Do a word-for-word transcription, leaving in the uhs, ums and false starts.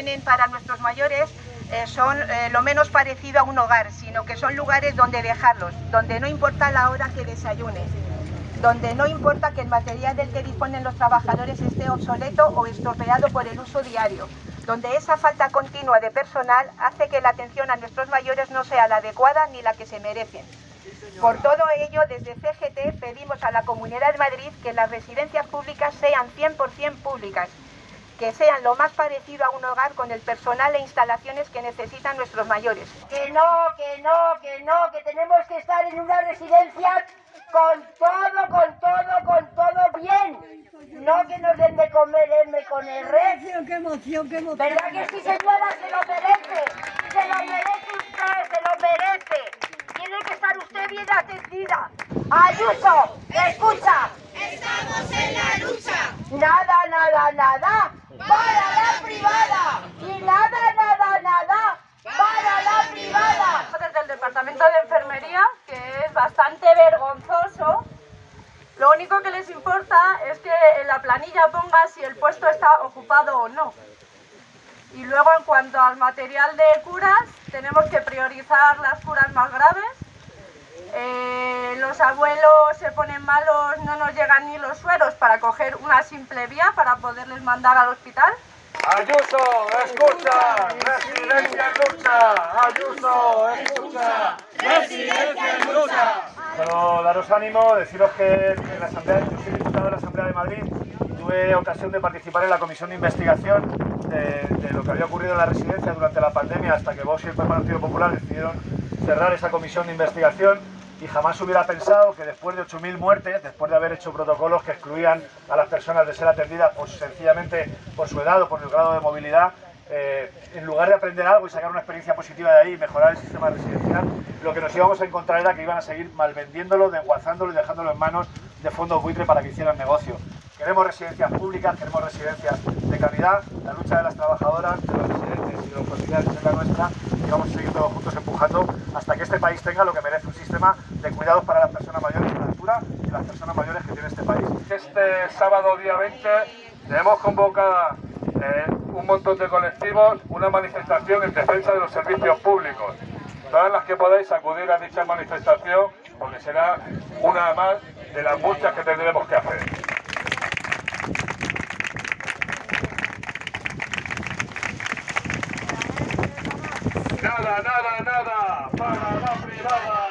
tienen para nuestros mayores eh, son eh, lo menos parecido a un hogar, sino que son lugares donde dejarlos, donde no importa la hora que desayunen, donde no importa que el material del que disponen los trabajadores esté obsoleto o estropeado por el uso diario, donde esa falta continua de personal hace que la atención a nuestros mayores no sea la adecuada ni la que se merecen. Por todo ello, desde C G T pedimos a la Comunidad de Madrid que las residencias públicas sean cien por cien públicas, que sean lo más parecido a un hogar con el personal e instalaciones que necesitan nuestros mayores. Que no, que no, que no, que tenemos que estar en una residencia con todo, con todo, con todo bien. No que nos den de comer M con el red. ¡Qué emoción, qué emoción! ¿Verdad que sí, señora? Se lo merece. Se lo merece usted, se lo merece. Tiene que estar usted bien atendida. Ayuso, escucha. Estamos en la lucha. Nada, nada, nada para la privada. Y nada, nada, nada para la privada. Desde el Departamento de Enfermería, que es bastante vergonzoso, lo único que les importa es que en la planilla ponga si el puesto está ocupado o no. Y luego, en cuanto al material de curas, tenemos que priorizar las curas más graves. Eh, los abuelos se ponen malos, no nos llegan ni los sueros para coger una simple vía para poderles mandar al hospital. Ayuso, escucha, residencia en lucha. Ayuso, escucha, residencia en lucha. Solo daros ánimo, deciros que en la Asamblea, yo soy diputado de la Asamblea de Madrid, tuve ocasión de participar en la comisión de investigación de, de lo que había ocurrido en la residencia durante la pandemia, hasta que Vox y el Partido Popular decidieron cerrar esa comisión de investigación. Y jamás hubiera pensado que después de ocho mil muertes, después de haber hecho protocolos que excluían a las personas de ser atendidas pues, sencillamente por su edad o por el grado de movilidad, eh, en lugar de aprender algo y sacar una experiencia positiva de ahí y mejorar el sistema residencial, lo que nos íbamos a encontrar era que iban a seguir malvendiéndolo, desguazándolo y dejándolo en manos de fondos buitre para que hicieran negocio. Queremos residencias públicas, queremos residencias de calidad, la lucha de las trabajadoras, de los residentes y de los familiares es la nuestra y vamos a seguir todos juntos empujando hasta que este país tenga lo que merece, un sistema de cuidados para las personas mayores a la altura y las personas mayores que tiene este país. Este sábado día veinte tenemos convocada eh, un montón de colectivos, una manifestación en defensa de los servicios públicos. Todas las que podáis acudir a dicha manifestación porque será una más de las muchas que tendremos que hacer. Nada, nada, nada para la privada.